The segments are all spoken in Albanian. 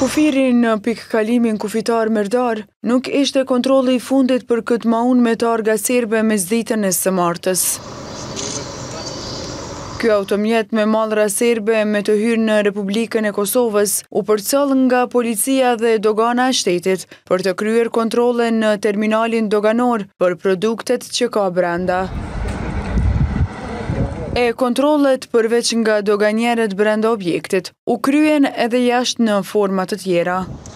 Kufiri në pikëkalimin kufitar Merdar nuk ishte kontrolli i fundit për këtë maun me targa serbe mesditën e së martës. Ky automjet me mallra serbe me të hyrë në Republikën e Kosovës u përcëll nga policia dhe dogana e shtetit për të kryer kontrolle në terminalin doganor për produktet që ka brenda. Kontrollet përveç nga doganierët brenda objektit u kryen edhe jashtë në forma të tjera.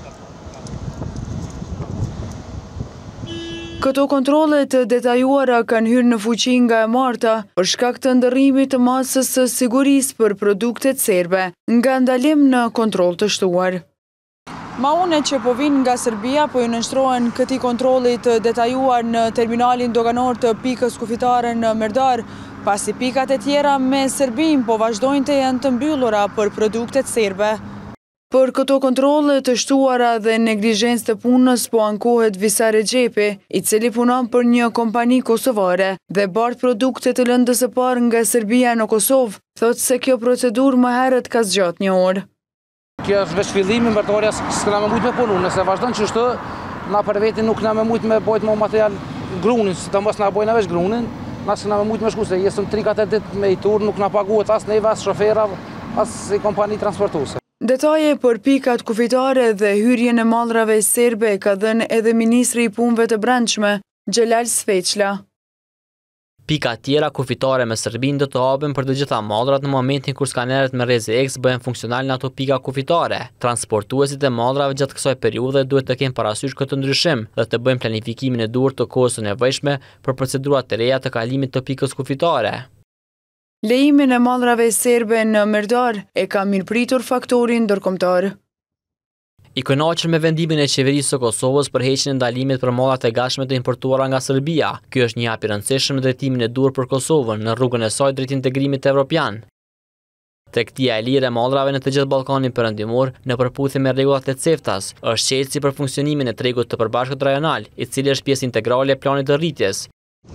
Këto kontrolle të detajuara kanë hyrë në fuqi nga e marta për shkak të ndërrimit të masës së sigurisë për produktet serbe, nga ndalim në kontroll të shtuar. Maunet që po vinë nga Serbia po i nënshtrohen këtij kontrolli të detajuar në terminalin doganor të pikës kufitare në Merdar, pasi pikat e tjera me Serbin po vazhdojnë të janë të mbyllura për produktet serbe. Për këto kontrolle të shtuara dhe neglizhencë të punës po ankohet Visa Rexhepi, i cili punon për një kompani kosovare dhe bart produkte të lëndës së parë nga Serbia në Kosovë, thotë se kjo procedurë më herët ka zgjatë 1 orë. Kjo është veç fillimi, mbartoria s'kena me mujtë me punu, nëse vazhdon kështu, na për veti nuk na me mujtë me bojt më material grunin, si të mos na bojna veç grunin, na s'kena me mujtë me shku, se jesëm 3-4 ditë me i tur, nuk na paguhet as neve, as shofera, as si kompani transportuese. Detaje për pikat kufitare dhe hyrjen e mallrave serbe ka dhënë edhe Ministri i Punëve të Brendshme, Xhelal Sveçla. Pika tjera kufitare me Serbinë do të hapen për të gjitha mallrat në momentin kur skanerët me rrezë X bëhen funksional në ato pika kufitare. Transportuesit e mallrave gjatë kësaj periudhe duhet të kenë parasysh këtë ndryshim dhe të bëjnë planifikimin e duhur të kohës së nevojshme për procedurat të reja të kalimit të pikës kufitare. Lejimin e mallrave serbe në Merdar e ka mirëpritur faktori ndërkombëtar. I kënaqur me vendimin e qeverisë së Kosovës për heqjen e ndalimit për mallat e gatshme të importuara nga Serbia. Ky është një hap i rëndësishëm në drejtimin e duhur për Kosovën në rrugën e saj drejt integrimit evropian. Tregtia e lirë e mallrave në të gjithë Ballkanin Perëndimor, në përputhje me rregullat e CEFTA-s, është çelësi për funksionimin e tregut të përbashkët rajonal, i cili është pjesë integrale e planit të rritjes.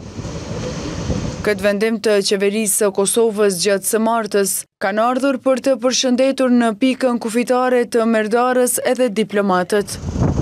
Këtë vendim të qeverisë së Kosovës gjatë së martës kanë ardhur për të përshëndetur në pikën kufitare të Merdarës edhe diplomatët.